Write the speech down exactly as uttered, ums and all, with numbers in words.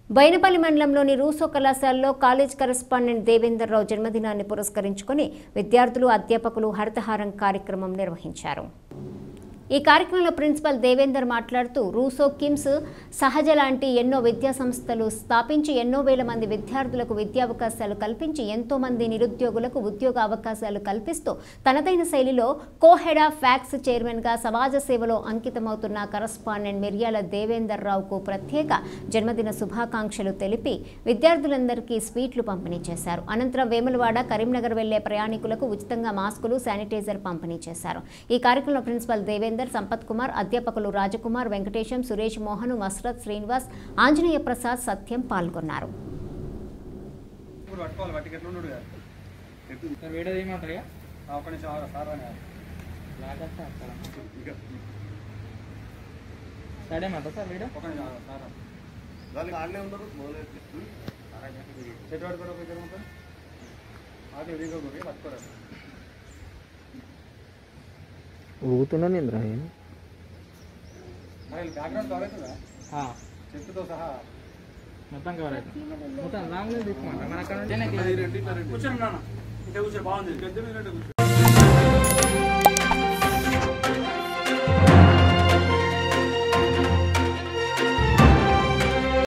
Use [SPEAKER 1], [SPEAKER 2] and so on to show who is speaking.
[SPEAKER 1] బైనపల్లి మండలంలోని రూసో కళాశాలలో college correspondent Devender రావు జన్మదినాన్ని పురస్కరించుకొని విద్యార్థులు అధ్యాపకులు హరితహారం కార్యక్రమం నిర్వహించారు। ఈ కార్యక్రమంలో ప్రిన్సిపల్ దేవేందర్ మాట్లాడుతూ రూసో కిమ్స్ సహజ లాంటి ఎన్నో విద్యా సంస్థలు స్థాపించి ఎన్నో వేల మంది విద్యార్థులకు విద్యా అవకాశాలు కల్పించి ఎంతో మంది నిరుద్యోగులకు ఉద్యోగ అవకాశాలు కల్పిస్తూ తనదైన శైలిలో కోహెడా ఫ్యాక్స్ చైర్మన్ గా సమాజ సేవలో అంకితమవుతున్న కరెస్పాండెంట్ మిర్యాల దేవేందర్ రావుకు ప్రత్యేక జన్మదిన శుభాకాంక్షలు తెలిపి విద్యార్థులందరికీ స్వీట్లు పంపిణీ చేశారు। అనంతరం వేములవాడ కరీంనగర్ వెళ్లే ప్రయాణికులకు ఉచితంగా మాస్కులు శానిటైజర్ పంపిణీ చేశారు। ఈ కార్యక్రమంలో ప్రిన్సిపల్ దేవేందర్ సంపత్ కుమార్ అధ్యాపకులు రాజకుమార్ వెంకటేశం సురేష్ మోహన్ మస్రత్ శ్రీనివాస్ ఆంజనేయ ప్రసాద్ సత్యం పాల్గొన్నారు।
[SPEAKER 2] ఊగుతున్నాను ఇంద్ర
[SPEAKER 3] బ్యాక్గ్రౌండ్ కవర్ అవుతుందా చెట్టుతో సహా మొత్తం కవర్ అవుతుంది మొత్తం లాంగ్ తీసుకుంటా మన అక్కడ కూర్చొని కూర్చొని బాగుంది